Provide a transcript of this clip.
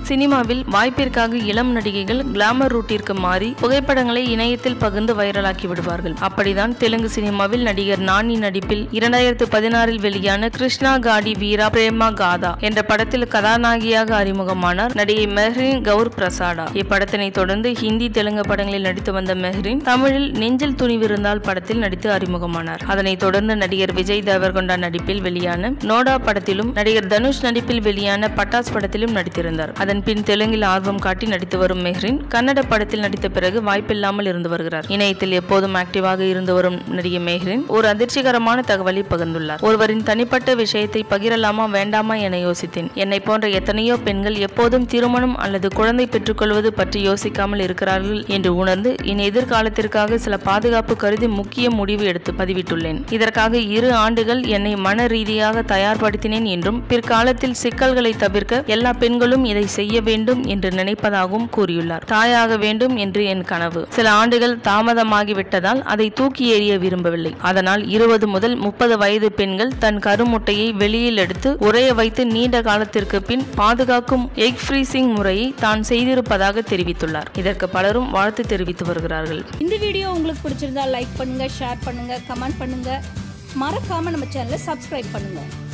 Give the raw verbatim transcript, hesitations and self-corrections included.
சினிமாவில் வாய்ப்பிற்காக இளம் நடிகைகள் கிளாமர் ரூட்டிற்கு மாறி புகைப்படங்களை இணையத்தில் பகிர்ந்து வைரலாக்கி விடுவார்கள். அப்படிதான் தெலுங்கு சினிமாவில் நடிகர் நானி நடிப்பில் இரண்டாயிரத்து பதினாறில் வெளியான கிருஷ்ணா காடி வீரா பிரேமா காதா என்ற படத்தில் கதாநாயகியாக அறிமுகமானார் நடிகை மெஹ்ரின் கவுர் பிரசாடா. இப்படத்தினை தொடர்ந்து ஹிந்தி தெலுங்கு படங்களில் நடித்து வந்த மெஹ்ரின் தமிழில் நெஞ்சில் துணிவிருந்தால் படத்தில் நடித்து அறிமுகமானார். அதனைத் தொடர்ந்து நடிகர் விஜய் தேவர்கொண்டா நடிப்பில் வெளியான நோடா படத்திலும் நடிகர் தனுஷ் நடிப்பில் வெளியான பட்டாஸ் படத்திலும் நடித்திருந்தார். அதன் பின் தெலுங்கில் ஆர்வம் காட்டி நடித்து வரும் மெஹ்ரின் கன்னட படத்தில் நடித்த பிறகு வாய்ப்பில்லாமல் இருந்து வருகிறார். இணையத்தில் எப்போதும் ஆக்டிவாக இருந்து வரும் நடிகை மெஹ்ரின் ஒரு அதிர்ச்சிகரமான தகவலை பகிர்ந்துள்ளார். ஒருவரின் தனிப்பட்ட விஷயத்தை பகிரலாமா வேண்டாமா என யோசித்தேன். என்னை போன்ற எத்தனையோ பெண்கள் எப்போதும் திருமணம் அல்லது குழந்தை பெற்றுக்கொள்வது பற்றி யோசிக்காமல் இருக்கிறார்கள் என்று உணர்ந்து என் எதிர்காலத்திற்காக சில பாதுகாப்பு கருதி முக்கிய முடிவு எடுத்து பதிவிட்டுள்ளேன். இதற்காக இரு ஆண்டுகள் என்னை மன ரீதியாக தயார்படுத்தினேன் என்றும் பிற்காலத்தில் சிக்கல்களை தவிர்க்க எல்லா பெண்களும் இதை செய்ய வேண்டும் என்று நினைப்பதாகவும் கூறியுள்ளார். தாயாக வேண்டும் என்று என் கனவு. சில ஆண்டுகள் தாமதமாகிவிட்டதால் அதை தூக்கி எறிய விரும்பவில்லை. அதனால் இருபது முதல் முப்பது வயது பெண்கள் தன் கருமுட்டையை வெளியில் எடுத்து உறைய வைத்து நீண்ட காலத்திற்கு பின் பாதுகாக்கும் எக் ஃப்ரீசிங் முறையை தான் செய்திருப்பதாக தெரிவித்துள்ளார். இதற்கு பலரும் வாழ்த்து தெரிவித்து வருகிறார்கள். இந்த வீடியோ உங்களுக்கு பிடிச்சிருந்தா லைக் பண்ணுங்க, ஷேர் பண்ணுங்க, கமெண்ட் பண்ணுங்க. மறக்காம நம்ம சேனலை சப்ஸ்கிரைப் பண்ணுங்க.